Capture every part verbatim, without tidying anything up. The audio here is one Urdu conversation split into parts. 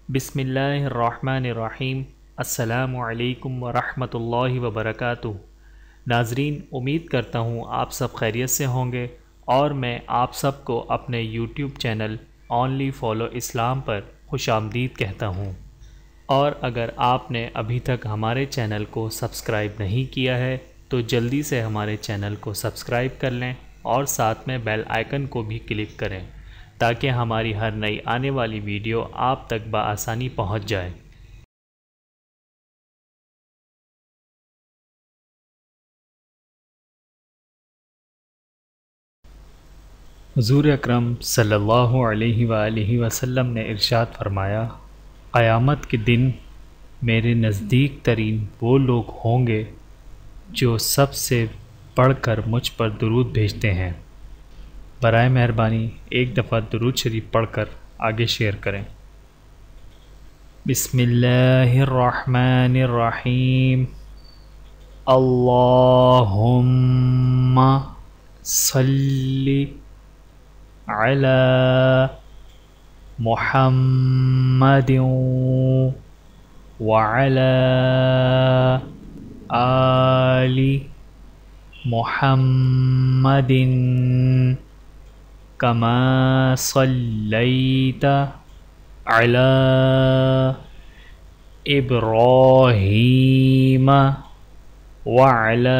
بسم اللہ الرحمن الرحیم۔ السلام علیکم ورحمۃ اللہ وبرکاتہ۔ ناظرین، امید کرتا ہوں آپ سب خیریت سے ہوں گے اور میں آپ سب کو اپنے یوٹیوب چینل اونلی فالو اسلام پر خوش آمدید کہتا ہوں۔ اور اگر آپ نے ابھی تک ہمارے چینل کو سبسکرائب نہیں کیا ہے تو جلدی سے ہمارے چینل کو سبسکرائب کر لیں اور ساتھ میں بیل آئیکن کو بھی کلک کریں تاکہ ہماری ہر نئی آنے والی ویڈیو آپ تک بآسانی پہنچ جائے۔ حضور اکرم صلی اللہ علیہ وآلہ وسلم نے ارشاد فرمایا، قیامت کے دن میرے نزدیک ترین وہ لوگ ہوں گے جو سب سے بڑھ کر مجھ پر درود بھیجتے ہیں۔ برائے مہربانی ایک دفعہ درود شریف پڑھ کر آگے شیئر کریں۔ بسم اللہ الرحمن الرحیم۔ اللہم صلی علی محمد وعلی آل محمد کما صلیت علی ابراہیم وعلی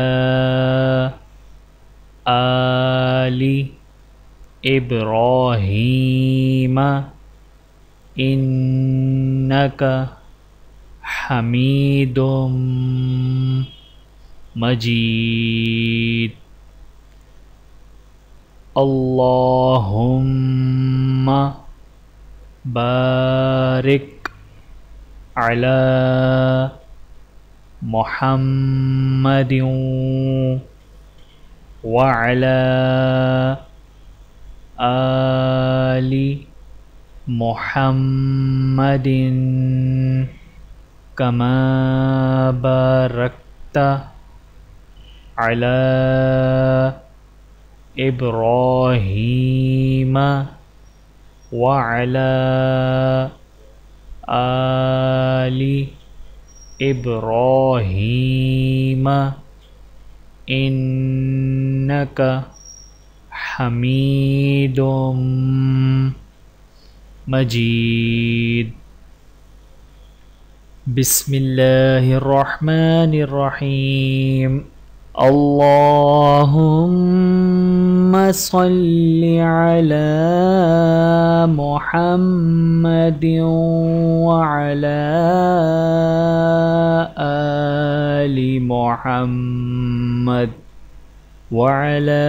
آل ابراہیم انک حمید مجید۔ اللہم بارک علی محمد وعلی آل محمد کما بارکت علی ابراہیم وعلی آل ابراہیم انک حمید مجید۔ بسم اللہ الرحمن الرحیم۔ اللہم صلی علی محمد وعلی آل محمد وعلی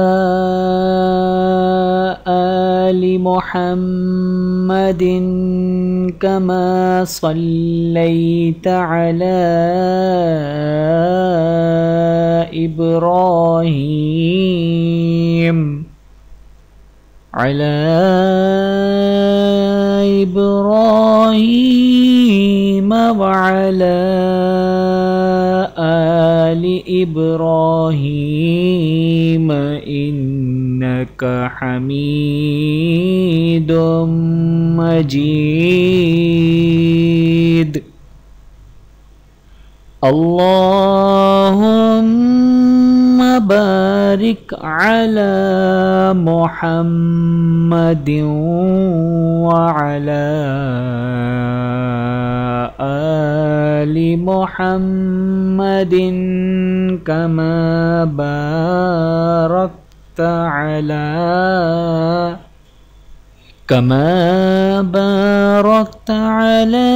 آل محمد کما صلیت علی ابراہیم علی ابراہیم وعلی آل ابراہیم انک حمید مجید۔ اللہم بارک علی محمد وعلی آل محمد کما بارکت علی كما باركت على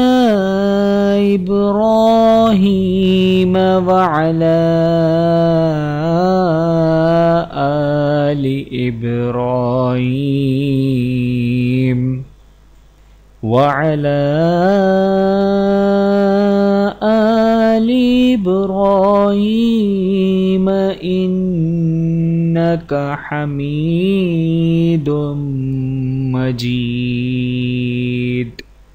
إبراهيم وعلى آل إبراهيم وعلى آل إبراهيم إنك حميد مجید۔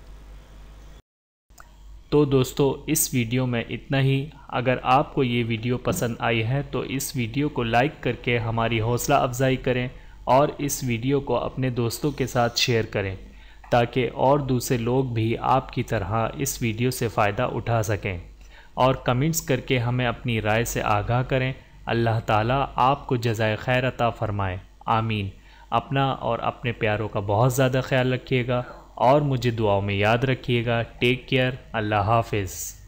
تو دوستو اس ویڈیو میں اتنا ہی۔ اگر آپ کو یہ ویڈیو پسند آئی ہے تو اس ویڈیو کو لائک کر کے ہماری حوصلہ افزائی کریں اور اس ویڈیو کو اپنے دوستوں کے ساتھ شیئر کریں۔ تاکہ اور دوسرے لوگ بھی آپ کی طرح اس ویڈیو سے فائدہ اٹھا سکیں، اور کمنٹس کر کے ہمیں اپنی رائے سے آگاہ کریں۔ اللہ تعالیٰ آپ کو جزائے خیر عطا فرمائے، آمین۔ اپنا اور اپنے پیاروں کا بہت زیادہ خیال رکھیے گا، اور مجھے دعاؤں میں یاد رکھیے گا۔ ٹیک کیئر، اللہ حافظ۔